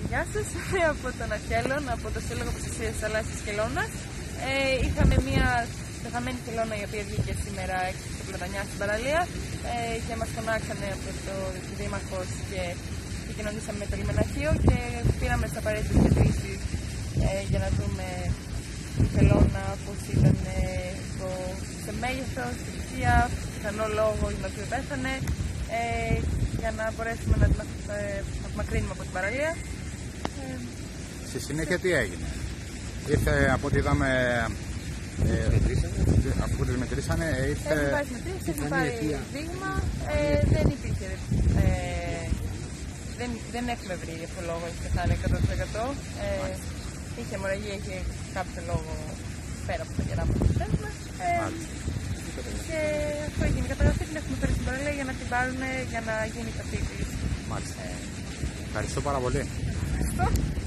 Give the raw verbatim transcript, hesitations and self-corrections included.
Γεια σας, από τον Αρχέλων, από το Σύλλογο Προστασίας της Θαλάσσιας Χελώνας. Ε, είχαμε μια πεθαμένη χελώνα η οποία βγήκε σήμερα έξω στο Πλατανιά στην παραλία ε, και μας φωνάξανε από το Δήμαρχος και επικοινωνήσαμε με το λιμεναρχείο και πήραμε τις απαραίτητες μετρήσεις ε, για να δούμε τη χελώνα πώς ήταν ε, το, σε μέγεθος, στην ουσία, πιθανό λόγο για τον οποίο πέθανε, ε, για να μπορέσουμε να την απομακρύνουμε από την παραλία. Ε, Στη συνέχεια τι έγινε? Ήρθε από ό,τι είδαμε, ε, αφού τη μετρήσανε, ήρθε... Έχουμε πάρει μετρήσεις, έχουμε πάρει δείγμα, ε, δεν υπήρχε, ε, δεν, δεν έχουμε βρει αυτό λόγο, έχει πεθάνει εκατό τοις εκατό. Ε, είχε αιμορραγία, είχε κάποιο λόγο πέρα από τα γερά που θέλουμε. Ε, και αυτό έγινε η καταγραφή, την έχουμε φέρει στην παραλία για να την πάρουν, για να γίνει η ταυτή της. Μάλιστα. Ε, Ευχαριστώ πάρα πολύ. Ευχαριστώ.